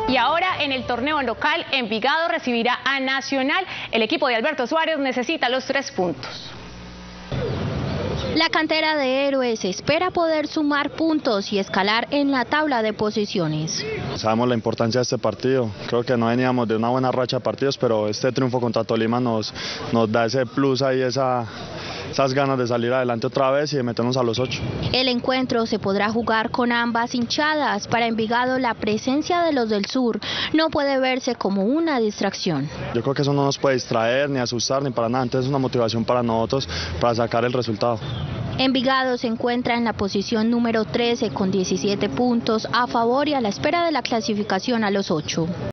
Y ahora en el torneo local, Envigado recibirá a Nacional. El equipo de Alberto Suárez necesita los 3 puntos. La cantera de Héroes espera poder sumar puntos y escalar en la tabla de posiciones. Sabemos la importancia de este partido, creo que no veníamos de una buena racha de partidos, pero este triunfo contra Tolima nos da ese plus ahí, esas ganas de salir adelante otra vez y de meternos a los 8. El encuentro se podrá jugar con ambas hinchadas. Para Envigado, la presencia de los del sur no puede verse como una distracción. Yo creo que eso no nos puede distraer, ni asustar, ni para nada, entonces es una motivación para nosotros para sacar el resultado. Envigado se encuentra en la posición número 13 con 17 puntos a favor y a la espera de la clasificación a los 8.